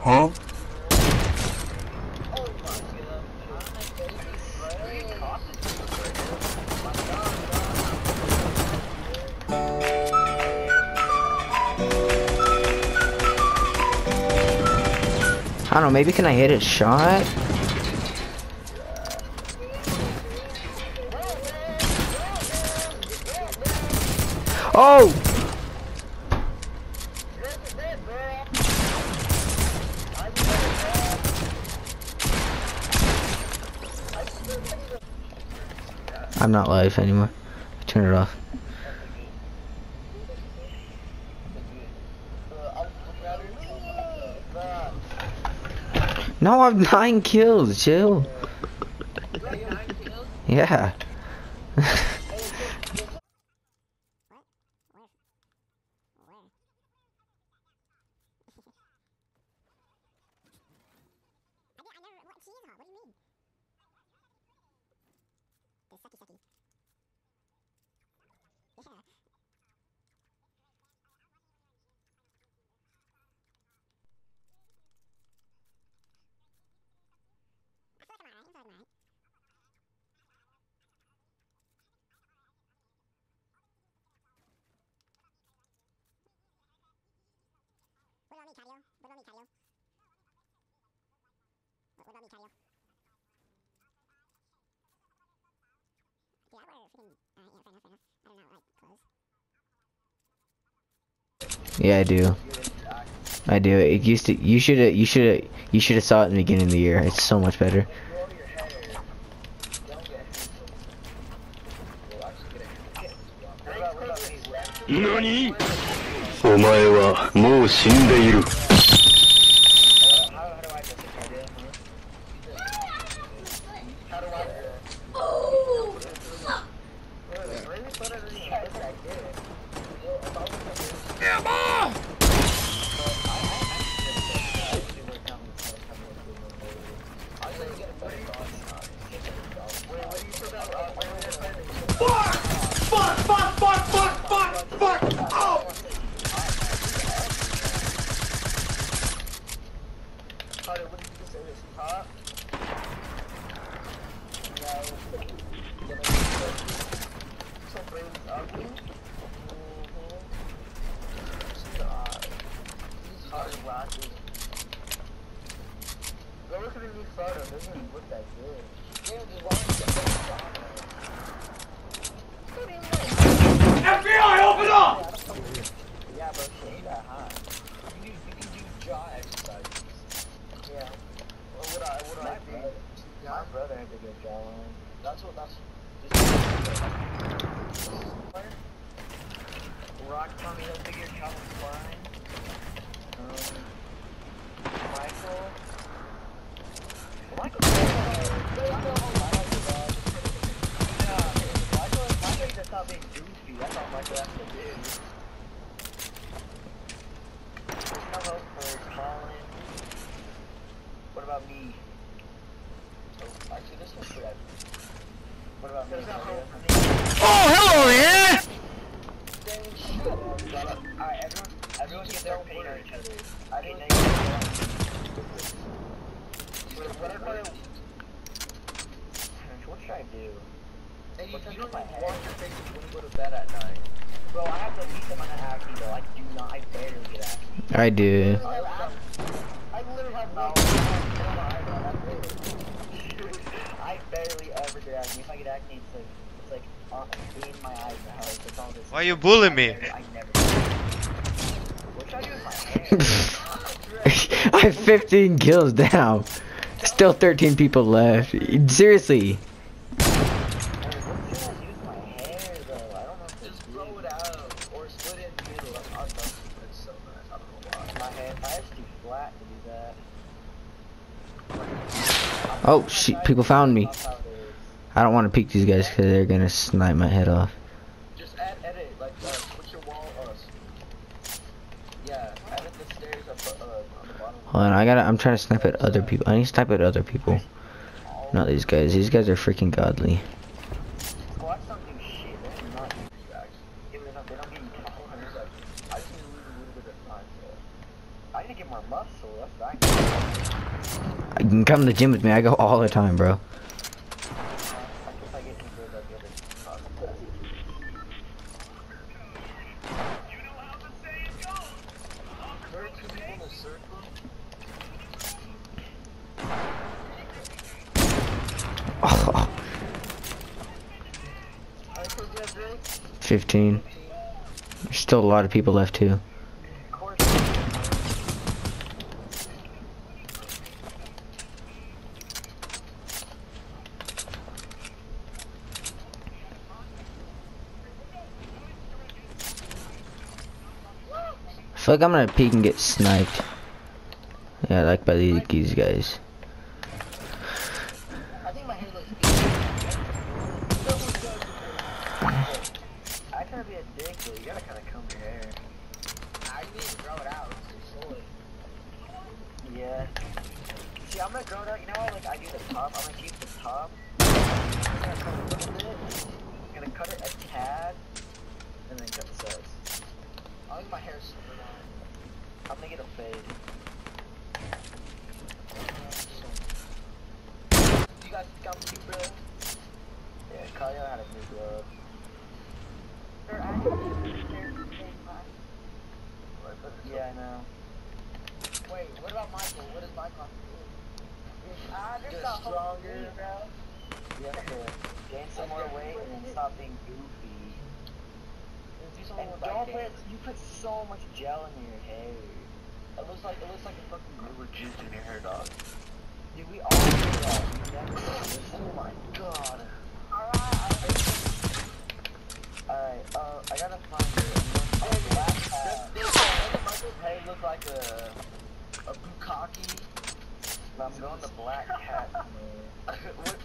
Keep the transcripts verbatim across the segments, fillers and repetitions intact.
Huh? I don't know, maybe can I hit a shot? Oh! I'm not live anymore. Turn it off. No, I have nine kills, chill. Yeah. Yeah, I do. I do. It used to. You should have. You should have. You should have saw it in the beginning of the year. It's so much better. NANI?! お前はもう死んでいる。 F B I, open up! Yeah, but she ain't that high. You can do, you can do jaw exercises. Yeah. What would I, what would I do? My brother had to get jawline. That's what, that's... Rock Tommy Hilfiger, Calvin Klein. Um... Michael... Michael... Michael just not being goofy. I thought Michael had to do. There's no hope for Colin. What about me? Oh, actually, this one's good. What about me? Oh, hello there! Alright, everyone, everyone get their paint on each other. I didn't know what if I... What should I do? Hey, you don't wash your face when you go to bed at night. Bro, I have to leave them on the acne though. I do not, I barely get acne. I do. I, I literally have no I barely ever get acne. If I get acne, it's like, it's like uh, in my eyes now. Like, it's all this. Why you bullying me? I never. What should I do with my hair? I have fifteen kills now. Still thirteen people left. Seriously. Oh shit, people found me. I don't want to peek these guys because they're gonna snipe my head off. Just add edit, like, uh, put your wall, uh, yeah, edit the stairs up, uh, on the bottom. Hold on, I gotta, I'm trying to snipe at other people. I need to snipe at other people. Not these guys. These guys are freaking godly. Watch something shit, they're not stacks. Even though they don't give you counters, like, I can lose a little bit of time, so. I to get more muscle. That's what I You can come to the gym with me. I go all the time, bro. I guess I get some good at the other process. There are two people in the circle. Oh, I told you that, Drake. fifteen. There's still a lot of people left too. Of course. I feel like I'm gonna peek and get sniped. Yeah, like by these, these guys. I think my hair looks I try to be a dick, but you gotta kind of comb your hair. I need to grow it out. It's short. Yeah. See, I'm gonna grow it out. You know how like I do the top? I'm gonna keep the top. I'm gonna cut it a little bit. I'm gonna cut it a tad, and then cut the sides. I like my hair super long. I'm gonna get a fade. You guys got me, bro? Yeah, Kyle had a new glove. They're actually yeah, I know. Wait, what about Michael? What does Michael have to do? Ah, uh, get stronger, bro. You have to gain some more weight and then stop being goofy. And don't put you put so much gel in your hair. It looks like it looks like a fucking river juice in your hair, dog. Dude, we all do that. Oh my god. Alright, Alright, uh, I gotta find it. A black hat. Michael's head look like a a bukkake. But I'm going the black cat. What?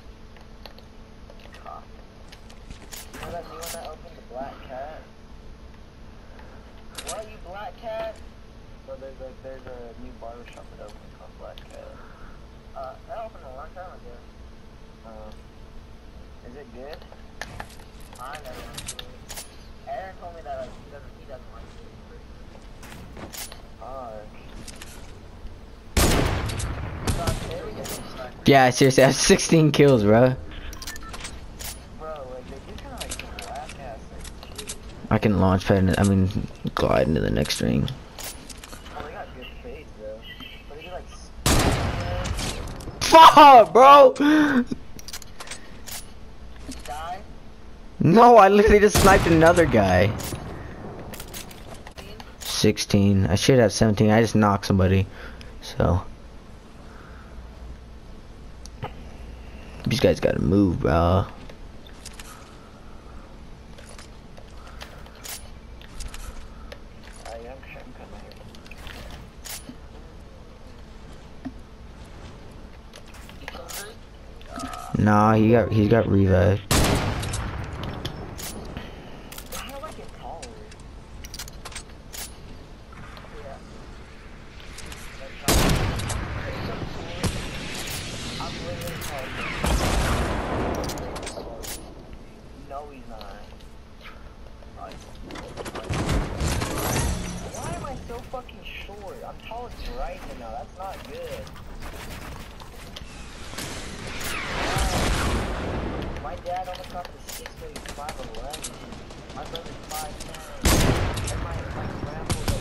Cock. You know that new one that opened, the black cat? What, you black cat? So there's a there's a new barbershop that opened called Black Cat. Uh, that opened a long time ago. Uh, is it good? I never went to it. Aaron told me that like, he doesn't he doesn't like it. Fuck. Yeah, seriously, I have sixteen kills, bro. Bro, like they do kind of like some black ass like shit. I can launch pad, I mean, glide into the next ring. Oh, they got good fades though. But is it like Fuck, bro! die? No, I literally just sniped another guy. sixteen. I should have seventeen. I just knocked somebody. So. These guys gotta move, bro. Uh, yeah, I'm, I'm coming here. Nah, he got he got revived. How do I get taller? Yeah. I'm literally taller. No, he's not. Why am I so fucking short? I'm tall as Bryson now. That's not good. My dad almost got to six foot five eleven. My brother's five ten. And my my grandpa was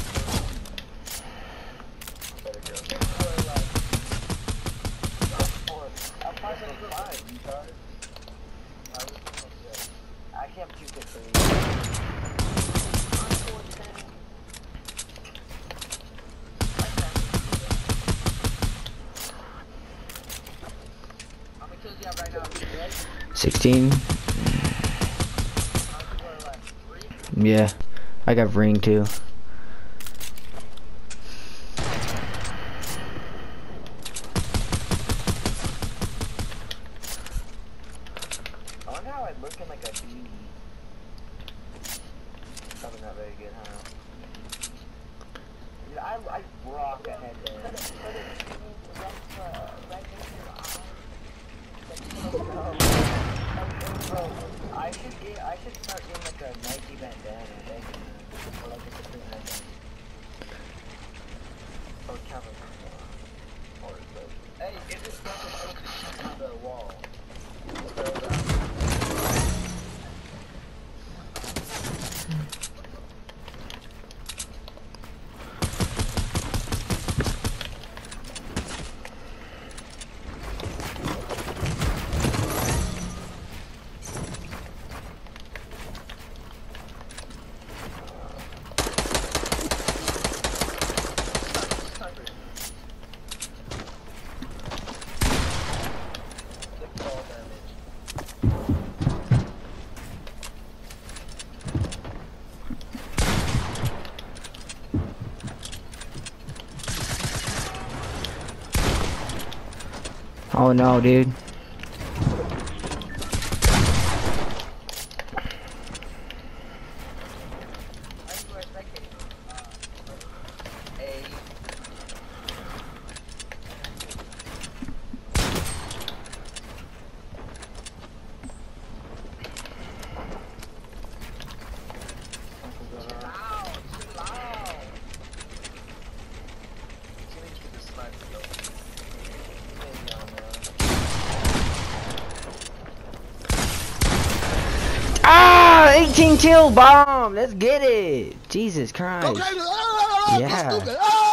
better go. Or like four. I'm five foot five, retard. I was actually I'm two foot three. I'm four ten. How many kills do you have right now? Right? sixteen. Yeah. I got ring too. I wonder how I look in like a beanie. Probably not very good, huh? Dude, I, I rock a headband. Bro, I should get, I should start getting like a Nike bandana, or like a different headband. Oh no, dude. Ah, eighteen kill bomb. Let's get it. Jesus Christ. Okay. Ah, Yeah. stupid. Ah!